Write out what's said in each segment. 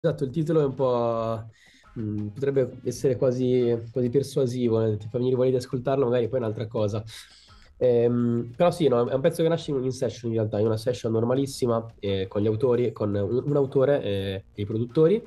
Esatto, il titolo è un po'... potrebbe essere quasi persuasivo, ti fa venire voglia di ascoltarlo, magari poi è un'altra cosa. Però sì, no, è un pezzo che nasce in session in realtà, è una session normalissima con gli autori, con un autore e i produttori.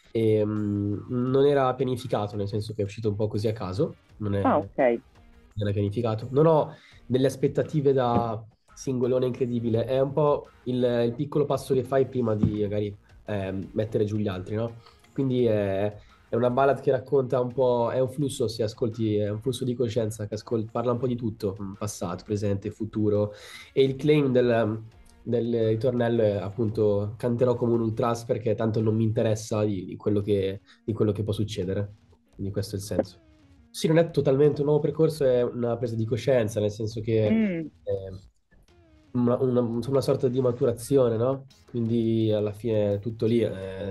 Non era pianificato, nel senso che è uscito un po' così a caso, Ah, ok. non è pianificato. Non ho delle aspettative da singolone incredibile, è un po' il piccolo passo che fai prima di magari mettere giù gli altri, no? Quindi è una ballad che racconta un po', è un flusso, se ascolti, è un flusso di coscienza che parla un po' di tutto, passato, presente, futuro. E il claim del ritornello è appunto canterò come un ultras perché tanto non mi interessa di quello che può succedere. Quindi questo è il senso. Sì, non è totalmente un nuovo percorso, è una presa di coscienza, nel senso che Mm. è una sorta di maturazione, no? Quindi alla fine è tutto lì.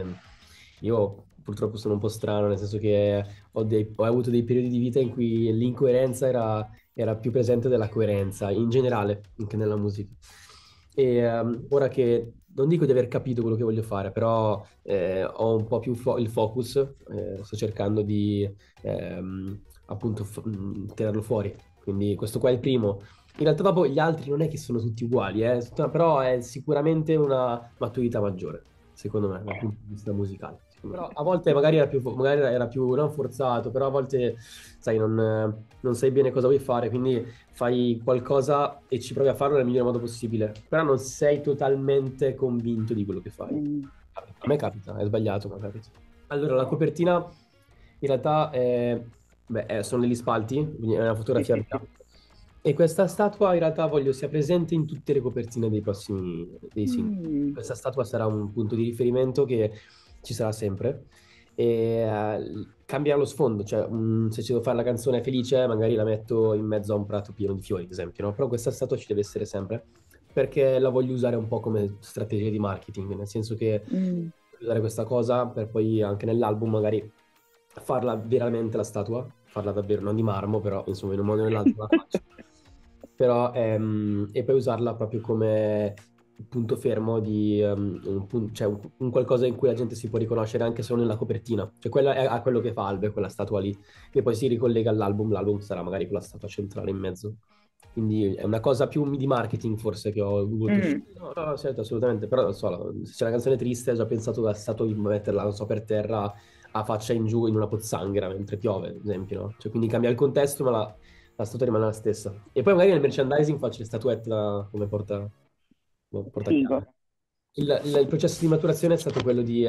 Io purtroppo sono un po' strano, nel senso che ho avuto dei periodi di vita in cui l'incoerenza era più presente della coerenza, in generale, anche nella musica. E ora che non dico di aver capito quello che voglio fare, però ho un po' più il focus, sto cercando di appunto tirarlo fuori. Quindi questo qua è il primo. In realtà dopo gli altri non è che sono tutti uguali, però è sicuramente una maturità maggiore, secondo me, dal punto di vista musicale. Però a volte magari era più non forzato, però a volte, sai, non sai bene cosa vuoi fare, quindi fai qualcosa e ci provi a farlo nel miglior modo possibile, però non sei totalmente convinto di quello che fai. Mm. A me capita, è sbagliato, ma capita. Allora, la copertina in realtà sono degli spalti, quindi è una Sì, fotografia sì, mia. sì. E questa statua in realtà voglio sia presente in tutte le copertine dei singoli. Mm. Questa statua sarà un punto di riferimento che ci sarà sempre. E cambia lo sfondo, cioè se ci devo fare la canzone felice, magari la metto in mezzo a un prato pieno di fiori, ad esempio, no? Però questa statua ci deve essere sempre, perché la voglio usare un po' come strategia di marketing, nel senso che Mm. voglio usare questa cosa per poi anche nell'album magari farla veramente la statua, farla davvero, non di marmo, però insomma in un modo o nell'altro la faccio. Però, e poi usarla proprio come punto fermo di cioè un qualcosa in cui la gente si può riconoscere anche solo nella copertina. Cioè quella è a quello che fa Albe, quella statua lì, che poi si ricollega all'album, l'album sarà magari con la statua centrale in mezzo. Quindi è una cosa più di marketing forse che ho voluto Mm. scegliere. No, no, certo, assolutamente, però non so, se c'è una canzone triste, ho già pensato da stato di metterla, non so, per terra a faccia in giù in una pozzanghera mentre piove, ad esempio, no? Cioè, quindi cambia il contesto, ma la statua rimane la stessa. E poi magari nel merchandising faccio le statuette come Figo. portachiave. Il processo di maturazione è stato quello di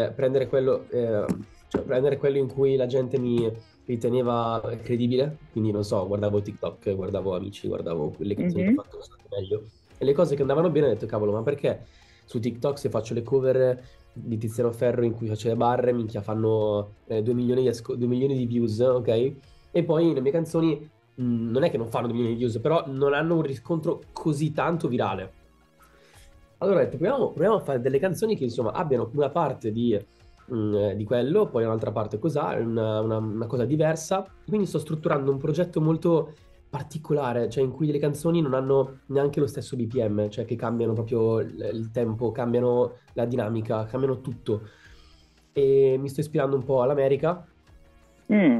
cioè prendere quello in cui la gente mi riteneva credibile, quindi non so, guardavo TikTok, guardavo amici, guardavo quelle canzoni che ho Mhm. fatto sono state meglio, e le cose che andavano bene ho detto, cavolo, ma perché su TikTok se faccio le cover di Tiziano Ferro in cui faccio le barre, minchia, fanno 2 milioni 2 milioni di views, ok? E poi le mie canzoni non è che non fanno 2 milioni di views, però non hanno un riscontro così tanto virale. Allora ho detto, proviamo a fare delle canzoni che insomma abbiano una parte di quello, poi un'altra parte cos'ha, una cosa diversa. Quindi sto strutturando un progetto molto particolare, cioè in cui le canzoni non hanno neanche lo stesso BPM, cioè che cambiano proprio il tempo, cambiano la dinamica, cambiano tutto. E mi sto ispirando un po' all'America. Mm.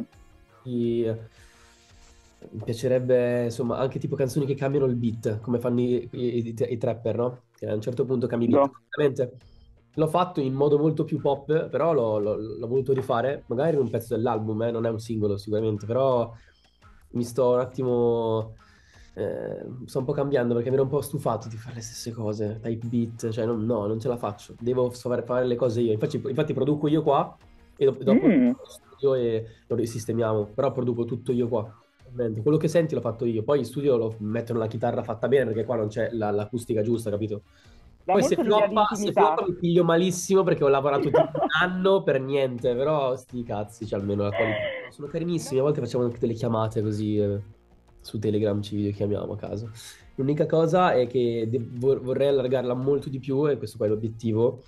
Mi piacerebbe, insomma, anche tipo canzoni che cambiano il beat, come fanno i trapper, no? Che a un certo punto cambi beat. Figo. Ovviamente l'ho fatto in modo molto più pop, però l'ho voluto rifare, magari in un pezzo dell'album, non è un singolo sicuramente, però mi sto un attimo... sto un po' cambiando perché mi ero un po' stufato di fare le stesse cose, type beat, cioè no, non ce la faccio, devo fare le cose io. Infatti produco io qua e dopo Mm. studio e lo risistemiamo, però produco tutto io qua. Ovviamente. Quello che senti l'ho fatto io, poi in studio lo mettono la chitarra fatta bene perché qua non c'è l'acustica giusta, capito? Dà Poi molto l'idea di se floppa intimità. mi piglio malissimo perché ho lavorato tipo un anno per niente, però sti cazzi, c'è almeno la qualità. Sono carinissimi, a volte facciamo anche delle chiamate così su Telegram, ci videochiamiamo a caso. L'unica cosa è che vorrei allargarla molto di più, e questo qua è l'obiettivo,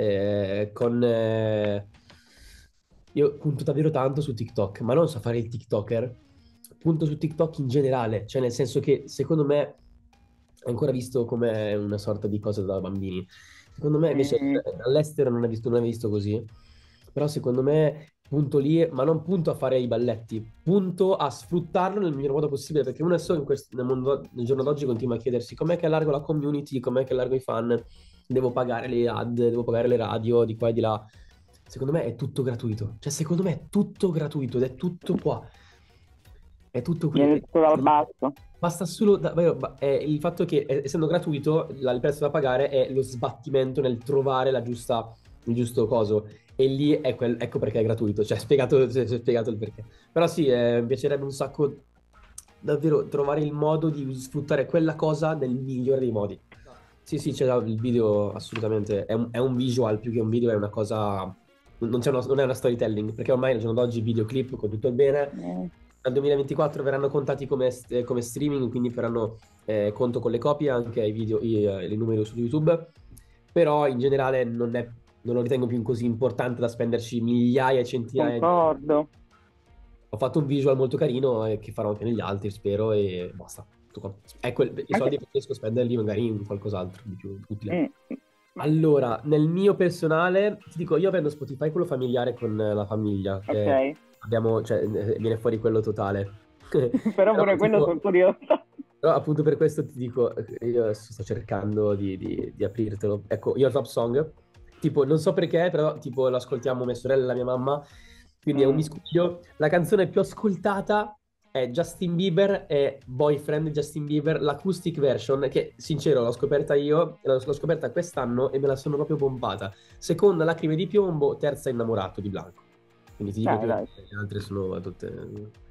io punto davvero tanto su TikTok, ma non so fare il TikToker, punto su TikTok in generale, cioè nel senso che secondo me è ancora visto come una sorta di cosa da bambini. Secondo me invece Mm. all'estero non è visto così. però secondo me punto lì, ma non punto a fare i balletti, punto a sfruttarlo nel miglior modo possibile, perché uno adesso nel mondo, nel giorno d'oggi continua a chiedersi com'è che allargo la community, com'è che allargo i fan, devo pagare le ad, devo pagare le radio di qua e di là. Secondo me è tutto gratuito, cioè secondo me è tutto gratuito ed è tutto qua. È tutto qui. Viene tutto dal basso. Basta solo il fatto che essendo gratuito il prezzo da pagare è lo sbattimento nel trovare il giusto coso e lì ecco perché è gratuito, cioè c'è spiegato il perché. Però sì, mi piacerebbe un sacco davvero trovare il modo di sfruttare quella cosa nel migliore dei modi. Sì, sì, c'è il video assolutamente, è un visual più che un video, è una cosa, non è una storytelling, perché ormai al giorno d'oggi i videoclip con tutto il bene Eh, dal 2024 verranno contati come streaming, quindi faranno conto con le copie anche ai video, i numeri su YouTube, però in generale non lo ritengo più così importante da spenderci migliaia e centinaia di euro. concordo. Ho fatto un visual molto carino che farò anche negli altri, spero, e basta. Tutto qua. Ecco, i Anche... soldi che riesco a spenderli magari in qualcos'altro di più utile. mm, ma- Allora, nel mio personale, ti dico, io avendo Spotify quello familiare con la famiglia, che ok, abbiamo, cioè, viene fuori quello totale. però Però, pure quello sono tipo, curiosa. però appunto per questo ti dico, io adesso sto cercando di aprirtelo. Ecco, io ho il top song, tipo, non so perché, però tipo lo ascoltiamo mia sorella e la mia mamma, quindi è un Mm, miscuglio. La canzone più ascoltata è Justin Bieber e Boyfriend di Justin Bieber, l'acoustic version, che sincero l'ho scoperta io, l'ho scoperta quest'anno e me la sono proprio pompata. Seconda, Lacrime di piombo, terza, Innamorato di Blanco. Quindi ti dico che dai. le altre sono tutte...